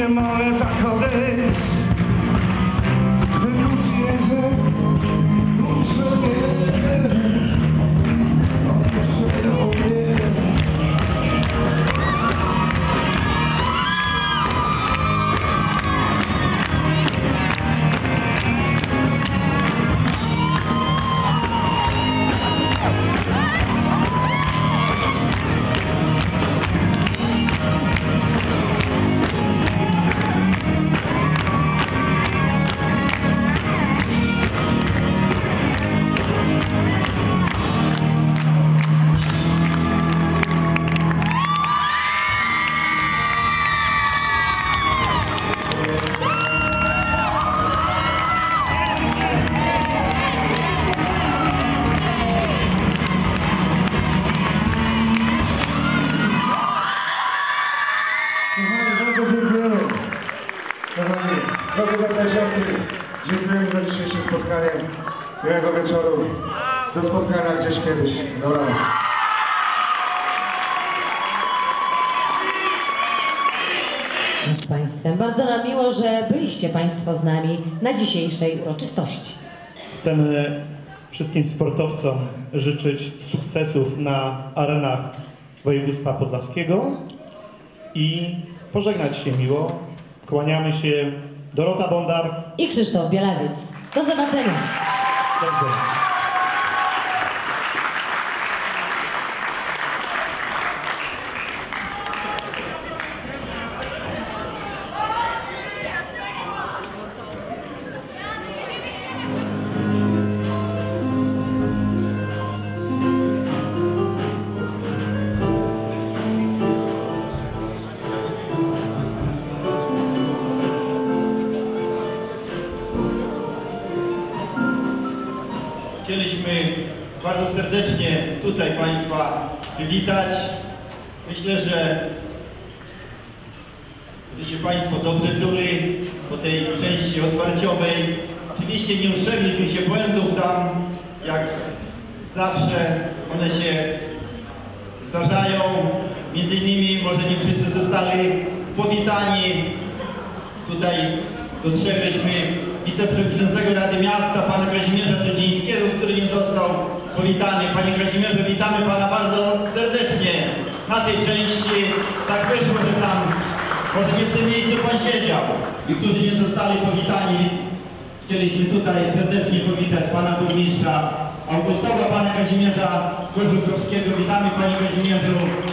małe zachody. Drodzy bracia i siostry, dziękujemy za dzisiejsze spotkanie. Miłego wieczoru. Do spotkania gdzieś kiedyś. Dobranoc. Z Państwem. Bardzo nam miło, że byliście Państwo z nami na dzisiejszej uroczystości. Chcemy wszystkim sportowcom życzyć sukcesów na arenach województwa podlaskiego i pożegnać się miło. Kłaniamy się Dorota Bondar i Krzysztof Bielawiec. Do zobaczenia. Dobrze. Chcieliśmy bardzo serdecznie tutaj Państwa przywitać. Myślę, że będziecie Państwo dobrze czuli po tej części otwarciowej. Oczywiście nie uszczegliśmy się błędów tam, jak zawsze one się zdarzają. Między innymi może nie wszyscy zostali powitani. Tutaj dostrzegliśmy wiceprzewodniczącego Rady Miasta, pana Kazimierza Tydzińskiego, który nie został powitany. Panie Kazimierze, witamy pana bardzo serdecznie na tej części. Tak wyszło, że tam może nie w tym miejscu pan siedział i którzy nie zostali powitani. Chcieliśmy tutaj serdecznie powitać pana burmistrza Augustowa, pana Kazimierza Kożuchowskiego. Witamy panie Kazimierzu,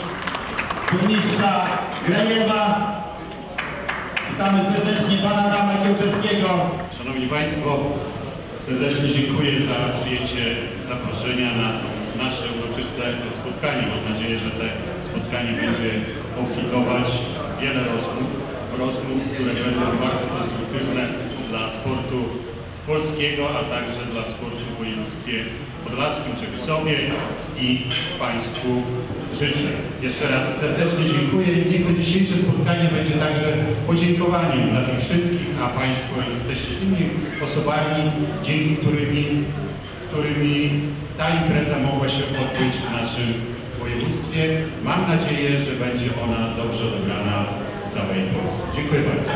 burmistrza Grajewa. Witamy serdecznie pana Adama Kiełczewskiego. Szanowni Państwo, serdecznie dziękuję za przyjęcie zaproszenia na nasze uroczyste spotkanie. Mam nadzieję, że to spotkanie będzie obfitować wiele rozmów, które będą bardzo konstruktywne dla sportu polskiego, a także dla sportu w województwie podlaskim, czego sobie i Państwu życzę. Jeszcze raz serdecznie dziękuję. Niech to dzisiejsze spotkanie będzie także podziękowaniem dla tych wszystkich, a Państwo jesteście tymi osobami, dzięki którymi ta impreza mogła się odbyć w naszym województwie. Mam nadzieję, że będzie ona dobrze odebrana w całej Polsce. Dziękuję bardzo.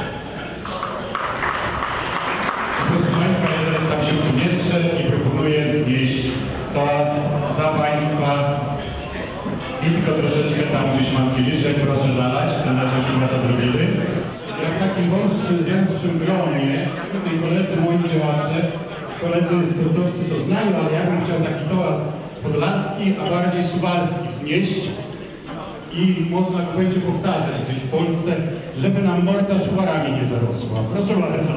Proszę Państwa, ja zaraz tam się przemieszczę i proponuję znieść toast za Państwa. I tylko troszeczkę tam gdzieś mam kieliszek, proszę nalać, na razie już to zrobimy. Jak w takim węższym gronie, tutaj koledzy moi działacze, koledzy sportowcy to znają, ale ja bym chciał taki toast podlaski, a bardziej suwalski znieść. I można go będzie powtarzać gdzieś w Polsce, żeby nam morda szuwarami nie zarosła. Proszę bardzo.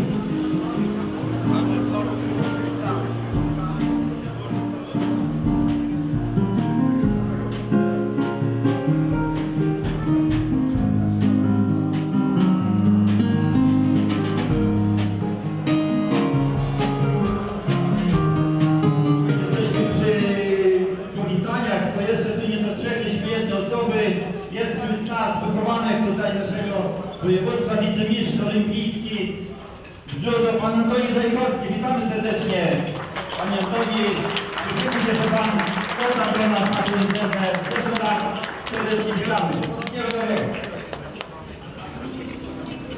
Województwa wicemistrz olimpijski w judo, pan Antoni Zajkowski. Witamy serdecznie. Panie Antoni, cieszymy się, że pan dotarł do nas na tę imprezę. Jeszcze raz serdecznie witamy. Wszystkiego dobrego.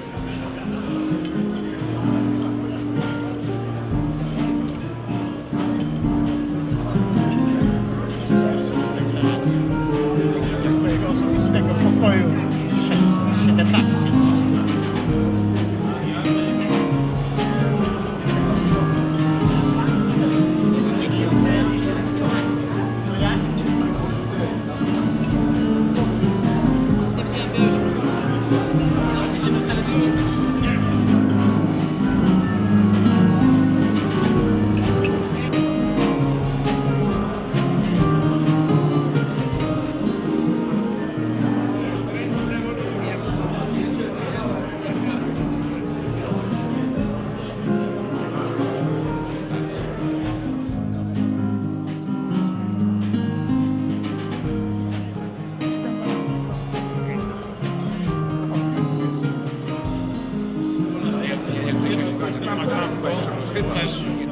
Chyba